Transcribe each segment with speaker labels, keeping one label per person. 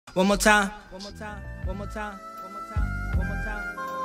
Speaker 1: One more time. One more time. One more time. One more time. One more time.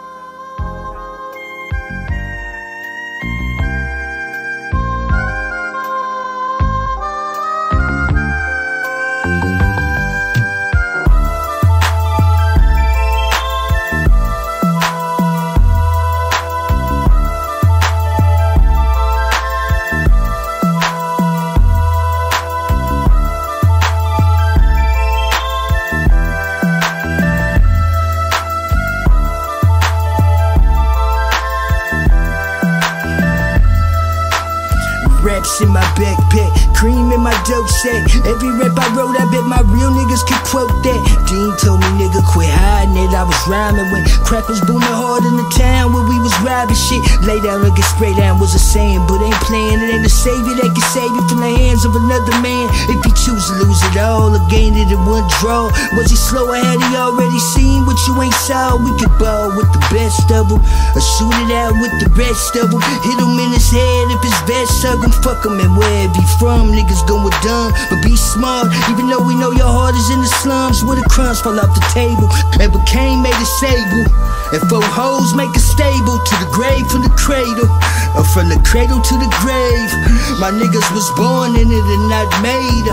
Speaker 2: Raps in my backpack, cream in my dope sack. Every rap I wrote, I bet my real niggas could quote that. Dean told me, nigga, quit hiding it. I was rhyming when crack was booming hard in the town where we was robbing shit. Lay down or get sprayed down was a saying, but ain't playing. It ain't a savior that can save you from the hands of another man. If he choose to lose it all or gain it in one draw, was he slow or had he already seen what you ain't saw? We could ball with the best of them, or shoot it out with the rest of them. Hit him in his head if his best of him. Fuck him and wherever he from, niggas going dumb, but be smart. Even though we know your heart is in the slums, where the crumbs fall off the table, and Bacane made a sable, and 4 hoes make a stable. To the grave from the cradle, or from the cradle to the grave. My niggas was born in it and not made.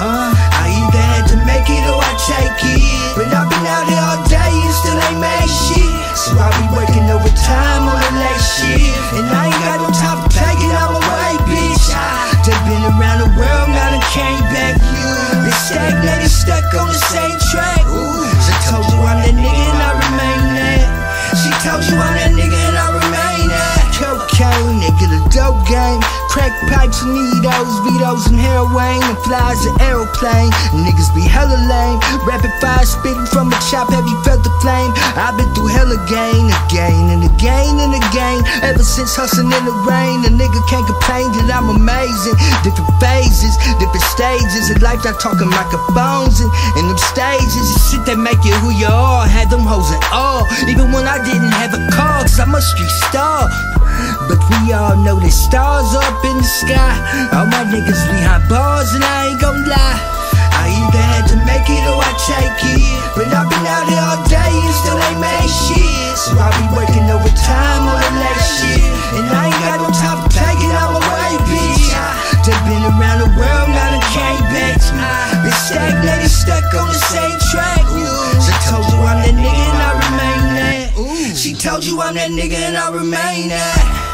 Speaker 2: I either had to make it or I take it, but I've been out here all day and still ain't made shit. So I be working overtime on the late shit, and I ain't got no time for taking out my way, bitch. They been around the world, now they came back. They stagnated, stuck on the same track. She told you I'm that nigga and I remain that. She told you I'm that nigga and I remain that. Cocaine, nigga, the dope game. Crack pipes and needles, Vitos and heroin, and flies an aeroplane. Niggas be hella lame. Rapid fire spitting from a chop, have you felt the flame? I've been through hell again, again and again and again. Ever since hustling in the rain, a nigga can't complain that I'm amazing. Different phases, different stages of life, not talking microphones and them stages. The shit that make you who you are, had them hoes in awe. Even when I didn't have a car, cause I'm a street star. But we all know that stars up in the sky. All my niggas behind bars and I ain't gon' lie. I either had to make it or I take it, but I've been out here all day and still ain't made shit. So I be working overtime on the late shit, and I ain't got no time for taking out my way, bitch. They been around the world, now they came back. Been stagnated, stuck on the same track. She told you I'm that nigga and I remain that. She told you I'm that nigga and I remain that.